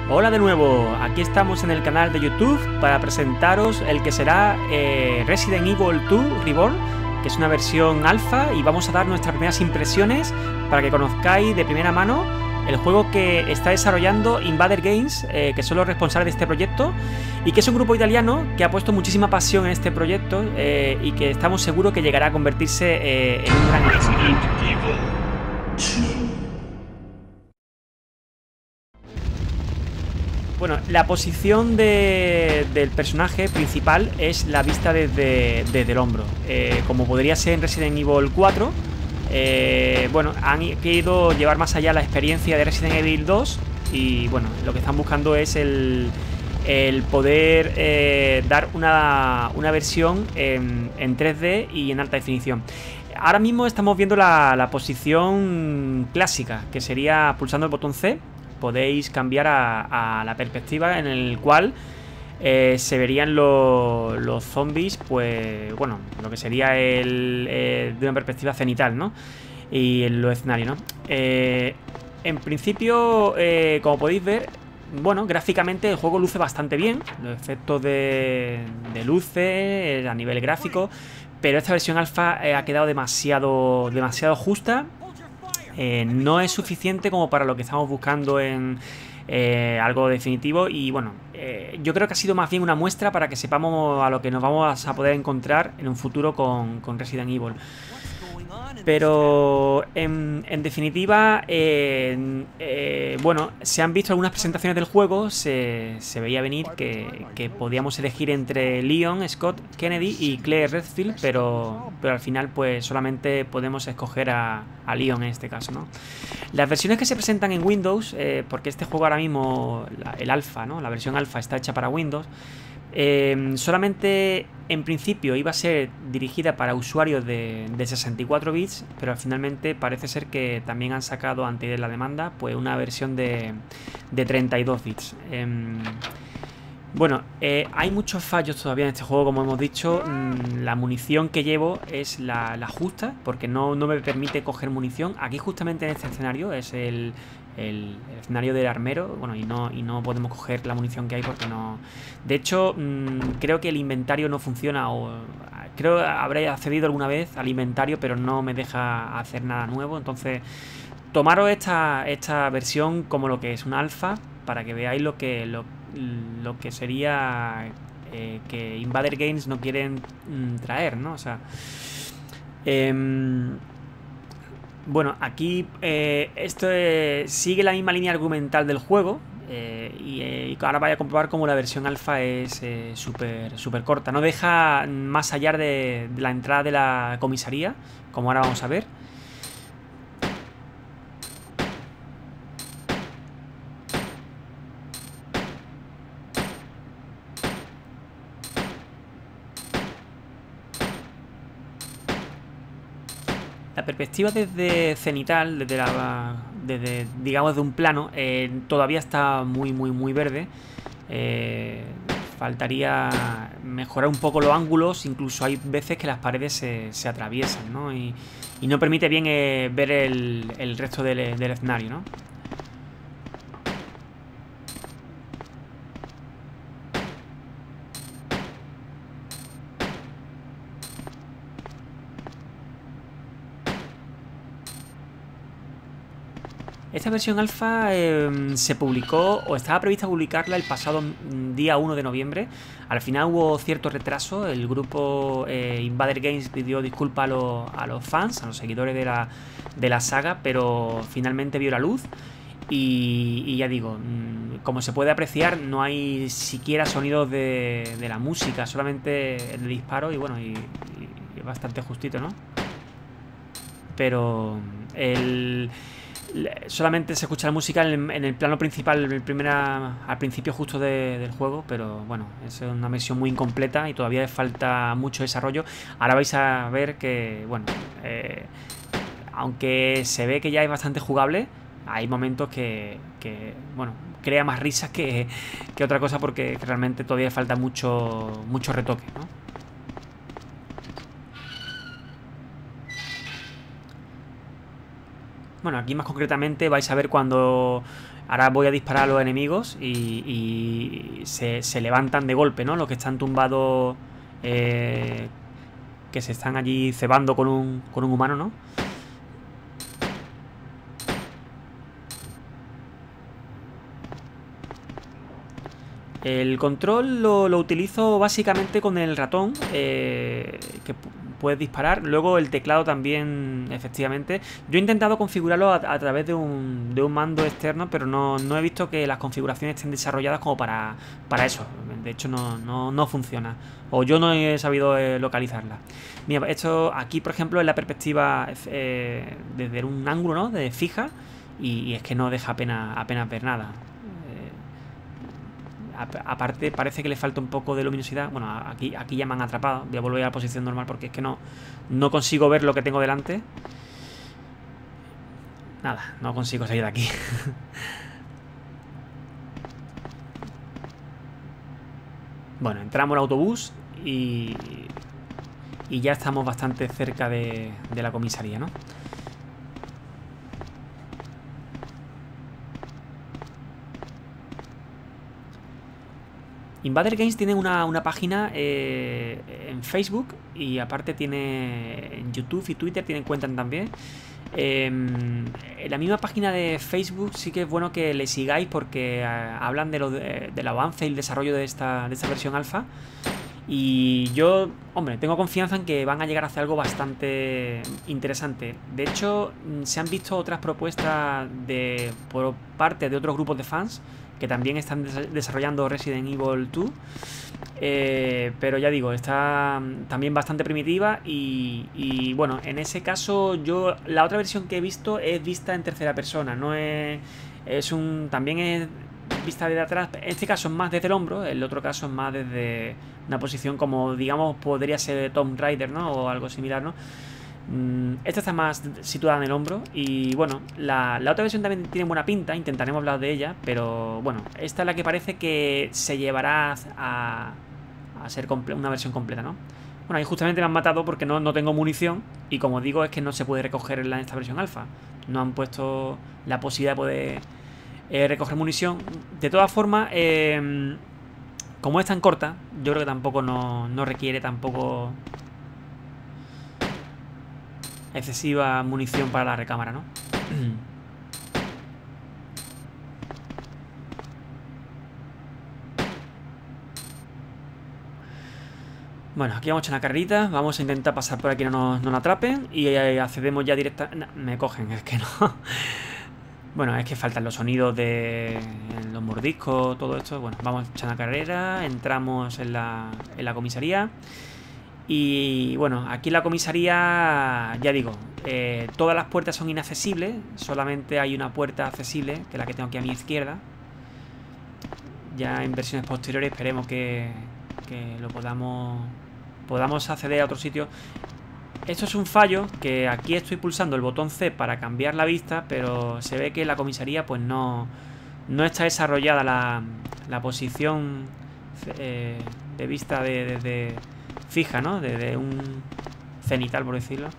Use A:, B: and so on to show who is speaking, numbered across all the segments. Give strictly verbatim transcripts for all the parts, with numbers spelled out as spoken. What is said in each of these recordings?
A: Hola de nuevo, aquí estamos en el canal de YouTube para presentaros el que será eh, Resident Evil dos Reborn, que es una versión alfa, y vamos a dar nuestras primeras impresiones para que conozcáis de primera mano el juego que está desarrollando Invader Games, eh, que son los responsables de este proyecto, y que es un grupo italiano que ha puesto muchísima pasión en este proyecto eh, y que estamos seguros que llegará a convertirse eh, en un gran éxito. Bueno, la posición de, del personaje principal es la vista desde, desde el hombro, eh, como podría ser en Resident Evil cuatro. Eh, bueno, han querido llevar más allá la experiencia de Resident Evil dos y bueno, lo que están buscando es el, el poder eh, dar una, una versión en, en tres D y en alta definición. Ahora mismo estamos viendo la, la posición clásica, que sería pulsando el botón C. Podéis cambiar a, a la perspectiva en el cual eh, se verían lo, los zombies, pues bueno, lo que sería el eh, de una perspectiva cenital, ¿no? Y en los escenarios, ¿no? Eh, en principio, eh, como podéis ver, bueno, gráficamente el juego luce bastante bien. Los efectos de, de luces eh, a nivel gráfico, pero esta versión alfa eh, ha quedado demasiado, demasiado justa. Eh, no es suficiente como para lo que estamos buscando en eh, algo definitivo. Y bueno, eh, yo creo que ha sido más bien una muestra para que sepamos a lo que nos vamos a poder encontrar en un futuro con, con Resident Evil. Pero en, en definitiva, eh, eh, bueno, se han visto algunas presentaciones del juego. Se, se veía venir que, que podíamos elegir entre Leon, Scott Kennedy y Claire Redfield, pero, pero al final pues solamente podemos escoger a, a Leon en este caso, ¿no? Las versiones que se presentan en Windows, eh, porque este juego ahora mismo, la, el alfa, ¿no? La versión alfa está hecha para Windows. Eh, solamente en principio iba a ser dirigida para usuarios de, de sesenta y cuatro bits, pero finalmente parece ser que también han sacado, ante la demanda, pues una versión de, de treinta y dos bits. Eh, bueno, eh, hay muchos fallos todavía en este juego, como hemos dicho. Mm, la munición que llevo es la, la justa, porque no, no me permite coger munición. Aquí justamente en este escenario es el... El, el escenario del armero, bueno, y no, y no podemos coger la munición que hay porque no... De hecho, mmm, creo que el inventario no funciona, o creo que habré accedido alguna vez al inventario, pero no me deja hacer nada nuevo. Entonces, tomaros esta, esta versión como lo que es una alfa, para que veáis lo que, lo, lo que sería eh, que Invader Games no quieren mmm, traer, ¿no? O sea... Eh, Bueno, aquí eh, esto eh, sigue la misma línea argumental del juego eh, y, eh, y ahora vaya a comprobar cómo la versión alfa es eh, súper súper corta. No deja más allá de, de la entrada de la comisaría, como ahora vamos a ver. La perspectiva desde cenital, desde la, desde, digamos, de un plano, eh, todavía está muy, muy, muy verde. Eh, faltaría mejorar un poco los ángulos. Incluso hay veces que las paredes se, se atraviesan, ¿no? Y, y no permite bien eh, ver el, el resto del, del escenario, ¿no? Esta versión alfa eh, se publicó, o estaba prevista publicarla el pasado día uno de noviembre. Al final hubo cierto retraso. El grupo eh, Invader Games pidió disculpas a, lo, a los fans, a los seguidores de la, de la saga, pero finalmente vio la luz. Y, y ya digo, como se puede apreciar, no hay siquiera sonidos de, de la música, solamente el de disparo y bueno, y, y bastante justito, ¿no? Pero el... solamente se escucha la música en el, en el plano principal, en el primera, al principio justo de, del juego, pero bueno, es una versión muy incompleta y todavía le falta mucho desarrollo. Ahora vais a ver que, bueno, eh, aunque se ve que ya es bastante jugable, hay momentos que, que bueno, crea más risas que, que otra cosa, porque realmente todavía falta mucho, mucho retoque, ¿no? Bueno, aquí más concretamente vais a ver cuando Ahora voy a disparar a los enemigos y, y se, se levantan de golpe, ¿no? Los que están tumbados, eh, que se están allí cebando con un, con un humano, ¿no? El control lo, lo utilizo básicamente con el ratón, eh, que puedes disparar. Luego el teclado también, efectivamente. Yo he intentado configurarlo a, a través de un, de un mando externo, pero no, no he visto que las configuraciones estén desarrolladas como para, para eso. De hecho, no, no, no funciona. O yo no he sabido eh, localizarla. Mira, esto aquí, por ejemplo, es la perspectiva eh, desde un ángulo, ¿no? De fija. Y, y es que no deja apenas, apenas ver nada. Aparte parece que le falta un poco de luminosidad. Bueno, aquí, aquí ya me han atrapado. Voy a volver a la posición normal porque es que no, no consigo ver lo que tengo delante. Nada, no consigo salir de aquí. Bueno, entramos al autobús y, y ya estamos bastante cerca de, de la comisaría, ¿no? Invader Games tiene una, una página eh, en Facebook y aparte tiene en YouTube y Twitter, tienen cuentas también. Eh, en la misma página de Facebook sí que es bueno que le sigáis porque eh, hablan de lo de, del avance y el desarrollo de esta, de esta versión alfa. Y yo, hombre, tengo confianza en que van a llegar a hacer algo bastante interesante. De hecho, se han visto otras propuestas de, por parte de otros grupos de fans que también están des desarrollando Resident Evil dos. Eh, pero ya digo, está también bastante primitiva y, y bueno, en ese caso yo la otra versión que he visto es vista en tercera persona, no es, es un, también es vista desde atrás. En este caso es más desde el hombro, el otro caso es más desde una posición como, digamos, podría ser Tomb Raider, ¿no? O algo similar, ¿no? Esta está más situada en el hombro. Y bueno, la, la otra versión también tiene buena pinta. Intentaremos hablar de ella. Pero bueno, esta es la que parece que se llevará a, a ser una versión completa, ¿no? Bueno, ahí justamente me han matado porque no, no tengo munición. Y como digo, es que no se puede recoger en esta versión alfa. No han puesto la posibilidad de poder eh, recoger munición. De todas formas, eh, como es tan corta, yo creo que tampoco no, no requiere tampoco excesiva munición para la recámara, ¿no? Bueno, aquí vamos a echar una carrerita. Vamos a intentar pasar por aquí, no nos, no nos atrapen. Y accedemos ya directa... No, me cogen, es que no. Bueno, es que faltan los sonidos de los mordiscos, todo esto. Bueno, vamos a echar una carrera. Entramos en la, en la comisaría. Y bueno, aquí en la comisaría, ya digo, eh, todas las puertas son inaccesibles. Solamente hay una puerta accesible, que es la que tengo aquí a mi izquierda. Ya en versiones posteriores esperemos que, que lo podamos podamos acceder a otro sitio. Esto es un fallo, que aquí estoy pulsando el botón C para cambiar la vista, pero se ve que en la comisaría pues no, no está desarrollada la, la posición eh, de vista de, de, de fija, ¿no? De, de un cenital, por decirlo.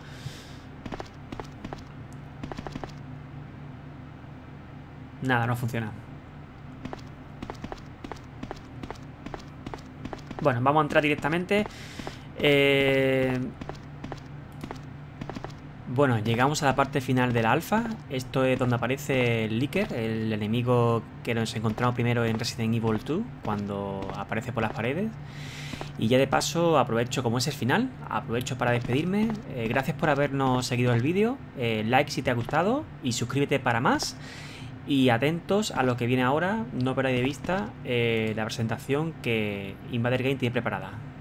A: Nada, no funciona. Bueno, vamos a entrar directamente. Eh... Bueno, llegamos a la parte final de la alfa. Esto es donde aparece el Licker, el enemigo que nos encontramos primero en Resident Evil dos, cuando aparece por las paredes. Y ya de paso aprovecho, como es el final, aprovecho para despedirme. Eh, gracias por habernos seguido el vídeo, eh, like si te ha gustado y suscríbete para más. Y atentos a lo que viene ahora, no perdáis de vista eh, la presentación que Invader Game tiene preparada.